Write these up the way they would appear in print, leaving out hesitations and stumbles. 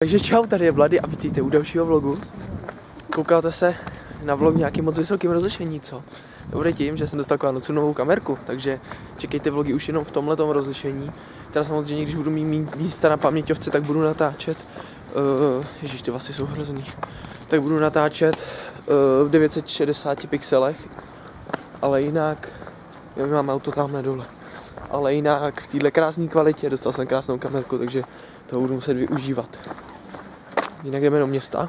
Takže čau, tady je Vlady a vítejte u dalšího vlogu. Koukáte se na vlog nějakým moc vysokým rozlišení, co? To bude tím, že jsem dostal takovou novou kamerku, takže čekejte vlogy už jenom v tomhletom rozlišení. Teda samozřejmě, když budu mít místa na paměťovce, tak budu natáčet, ježiš, ty vlasy jsou hrozný, tak budu natáčet v 960 pixelech, ale jinak, já mám auto tamhle dole, ale jinak v téhle krásné kvalitě dostal jsem krásnou kamerku, takže to budu muset využívat. Jinak jdeme do města.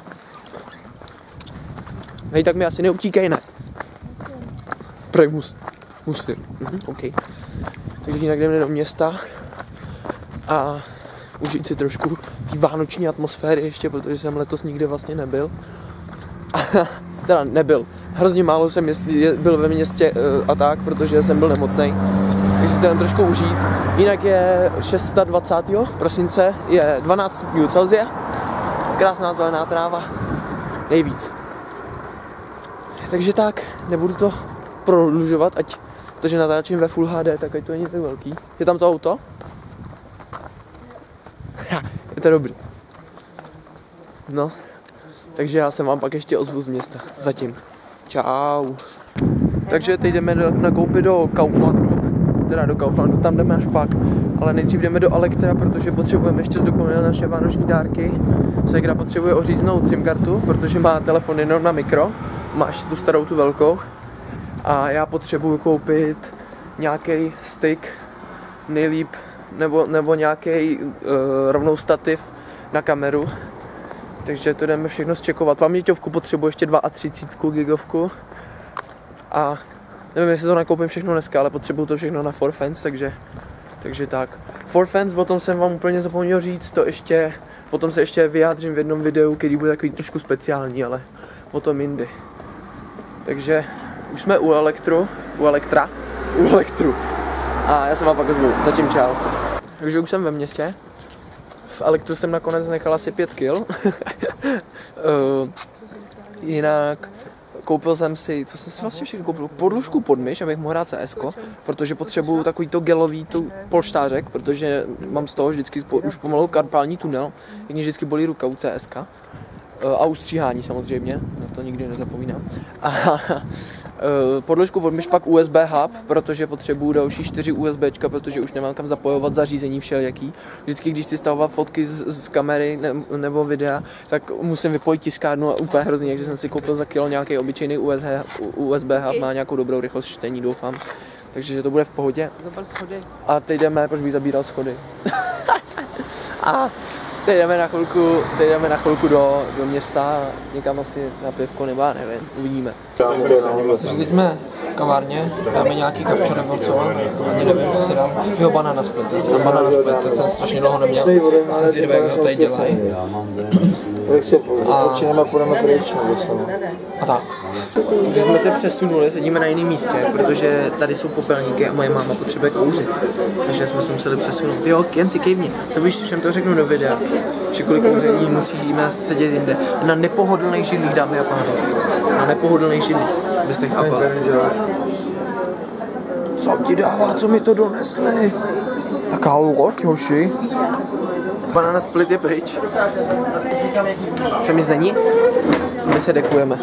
Hej, tak mi asi neutíkej, ne? Prej musím. OK. Takže jinak jdeme do města a užít si trošku té vánoční atmosféry ještě, protože jsem letos nikde vlastně nebyl. Teda nebyl. Hrozně málo jsem byl ve městě a tak, protože jsem byl nemocnej. Takže si to jen trošku užít. Jinak je 26. prosince, je 12 stupňů Celsia. Krásná zelená tráva. Nejvíc. Takže tak, nebudu to prodlužovat, protože natáčím ve Full HD, tak ať to není tak velký. Je tam to auto? Je to dobrý. No, takže já se vám pak ještě ozvu z města. Zatím. Čau. Takže teď jdeme nakoupit do Kauflandu. Teda do Kauflandu, tam jdeme až pak. Ale nejdřív jdeme do Elektra, protože potřebujeme ještě zdokonalit naše vánoční dárky. Segra potřebuje oříznout SIM kartu, protože má telefon jenom na mikro. Máš tu starou, tu velkou. A já potřebuju koupit nějaký stick, nejlíp, nebo nějaký rovnou stativ na kameru. Takže to jdeme všechno zčekovat. Paměťovku potřebuji ještě 32 gigovku. A nevím, jestli to nakoupím všechno dneska, ale potřebuju to všechno na ForFans, takže tak. ForFans, o tom jsem vám úplně zapomněl říct, potom se ještě vyjádřím v jednom videu, který bude takový trošku speciální, ale potom jindy. Takže už jsme u Elektru. A já se vám pak ozvu. Zatím čau. Takže už jsem ve městě. V Elektru jsem nakonec nechal asi 5 kg. Jinak koupil jsem si, co jsem si vlastně všechno koupil? Podložku pod myš, abych mohl hrát CS-ko, protože potřebuju takový to gelový polštářek, protože mám z toho vždycky už pomalu karpální tunel, jak mě vždycky bolí ruka u CS-ka. A ustříhání samozřejmě, na to nikdy nezapomínám. A podložku pod myš, pak USB hub, protože potřebuju další 4 USBčka, protože už nemám kam zapojovat zařízení všelijaký. Vždycky, když si stahovat fotky z kamery nebo videa, tak musím vypojit tiskárnu a úplně hrozně, takže jsem si koupil za kilo nějaký obyčejný USB hub, má nějakou dobrou rychlost čtení, doufám. Takže to bude v pohodě. A teď jdeme, proč bych zabíral schody. A teď jdeme na chvilku do města, někam asi na pivko nebo nevím, uvidíme. Takže teď jsme v kavárně, dáme nějaký kavčo nebo co, ani nevím, co si dám. Jo, banana split, já si dám banana split, ten jsem strašně dlouho neměl, jsem zvědavý, jak ho tady dělají. A tak. Takže jsme se přesunuli, sedíme na jiném místě, protože tady jsou popelníky a moje máma potřebuje kouřit. Takže jsme se museli přesunout. Jo, jen si kejvni, to víš, všem to řeknu do videa, že kvůli kouření musíme sedět jinde. Na nepohodlných židlích, dámy a pánové. Na nepohodlných židlích. Byste chápal. Co ti dává, co mi to donesli? Taká loď, hoši. Banana split je pryč. Co mi není? My se dekujeme.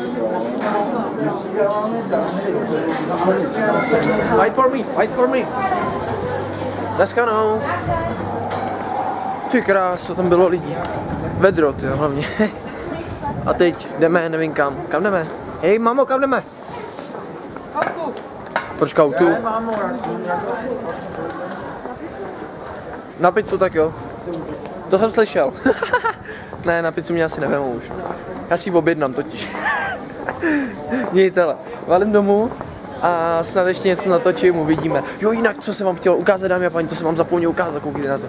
Wait for me. Dneska no. Ty krás, co tam bylo lidí. Vedro, ty hlavně. A teď jdeme, nevím kam. Kam jdeme? Hej, mamo, kam jdeme? Proč kautu? Na pizzu tak jo. To jsem slyšel. Ne, na pizzu mě asi nevemu už. Já si ji objednám totiž. Nic, ale valím domů a snad ještě něco natočím, uvidíme. Jo, jinak, co jsem vám chtěl ukázat, dámy a paní, to jsem vám zapomněl ukázat, koukejte na to.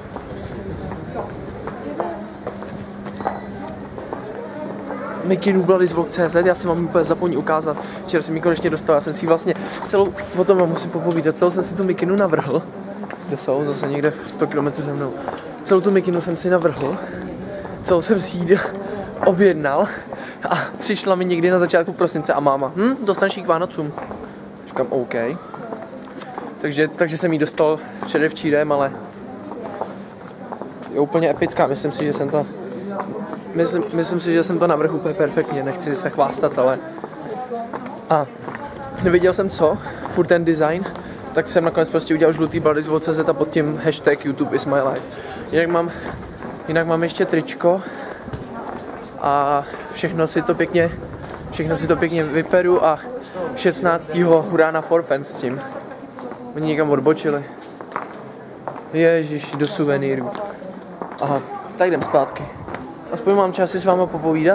Mikinu Bloody z Vlog.cz, já jsem vám úplně zapomněl ukázat. Včera jsem ji konečně dostal, já jsem si vlastně celou, o tom vám musím popovídat, celou jsem si tu mikinu navrhl. Kde jsou? Zase někde 100 km ze mnou. Celou tu mikinu jsem si navrhl, celou jsem si ji objednal a přišla mi někdy na začátku prosince a máma, dostaneš ji k Vánocům. Říkám OK. Takže jsem ji dostal předevčírem, ale je úplně epická, myslím si, že jsem to myslím si, že jsem to navrhl úplně perfektně, nechci se chvástat, ale... A nevěděl jsem co, furt ten design, tak jsem nakonec prostě udělal žlutý Bladizvol.cz a pod tím hashtag YouTube is my life. Jinak mám ještě tričko a všechno si to pěkně vyperu a 16. hurá na Forfans s tím. Oni někam odbočili. Ježiš, do suvenýrů. Aha, tak jdem zpátky. Aspoň mám čas si s váma popovídat.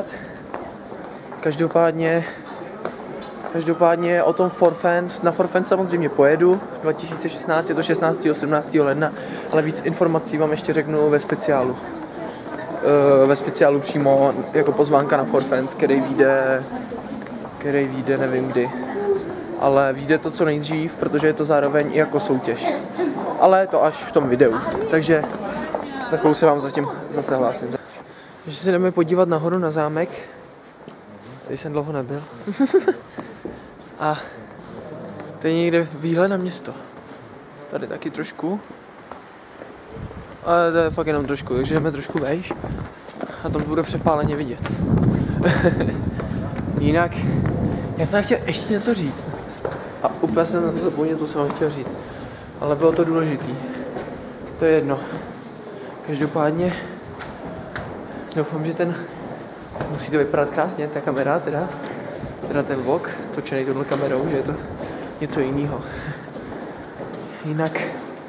Každopádně o tom Forfans, na Forfans samozřejmě pojedu, 2016, je to 16. 17. ledna, ale víc informací vám ještě řeknu ve speciálu. Ve speciálu přímo jako pozvánka na Forfans, který vyjde nevím kdy. Ale vyjde to co nejdřív, protože je to zároveň i jako soutěž. Ale to až v tom videu, takže za chvíli se vám zatím zase hlásím. Takže se jdeme podívat nahoru na zámek, tady jsem dlouho nebyl. A tady někde výhled na město. Tady taky trošku. Ale to je fakt jenom trošku, takže jdeme trošku vejš. A tam bude přepáleně vidět. Jinak, já jsem chtěl ještě něco říct. A úplně jsem na to zapomněl, co jsem vám chtěl říct. Ale bylo to důležitý. To je jedno. Každopádně doufám, že musí to vypadat krásně, ta kamera teda ten vlog, točený touhle kamerou, že je to něco jiného. Jinak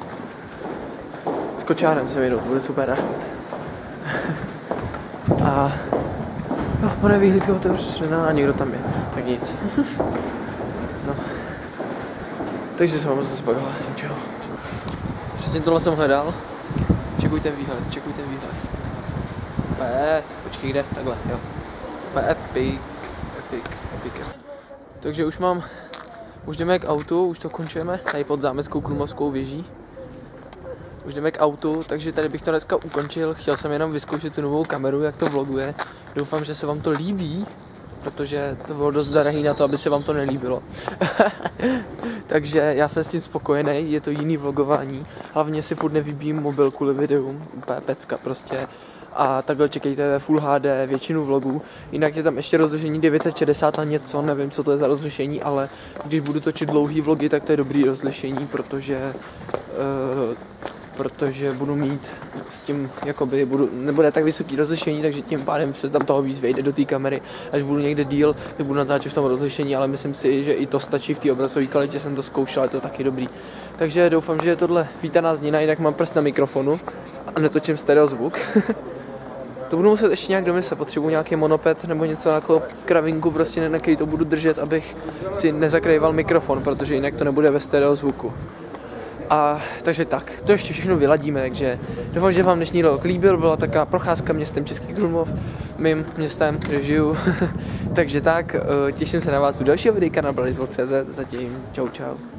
s kočárem se vyjdu, to bude super rachot. A no, ona je výhlídka otevřená a někdo tam je, tak nic. No. Takže se vám zase pak hlásím, čau. Přesně tohle jsem hledal. Čekuj ten výhled. Počkej, kde? Takhle, jo. Epic. Takže už jdeme k autu, už to končujeme, tady pod zámeckou Krumlovskou věží. Už jdeme k autu, takže tady bych to dneska ukončil, chtěl jsem jenom vyzkoušet tu novou kameru, jak to vloguje. Doufám, že se vám to líbí, protože to bylo dost drahý na to, aby se vám to nelíbilo. Takže já jsem s tím spokojený, je to jiný vlogování, hlavně si furt nevybím mobil kvůli videům, úplně pecka prostě. A takhle čekejte ve Full HD většinu vlogů. Jinak je tam ještě rozlišení 960 na něco, nevím co to je za rozlišení, ale když budu točit dlouhý vlogy, tak to je dobrý rozlišení, protože budu mít s tím, jakoby, nebude tak vysoký rozlišení, takže tím pádem se tam toho víc vejde do té kamery. Až budu někde díl, tak budu natáčet v tom rozlišení, ale myslím si, že i to stačí v té obrazové kvalitě, jsem to zkoušel, je to taky dobrý. Takže doufám, že je tohle vítaná zněna, jinak mám prst na mikrofonu a netočím stereo zvuk. To budu muset ještě nějak domyslet, potřebuji nějaký monoped nebo něco jako kravinku, prostě na který to budu držet, abych si nezakrýval mikrofon, protože jinak to nebude ve stereo zvuku. A takže tak, to ještě všechno vyladíme, takže doufám, že vám dnešní rok líbil, byla taková procházka městem Český Krumlov, mým městem, kde žiju. Takže tak, těším se na vás u dalšího videa na Bladizvol.cz, zatím čau.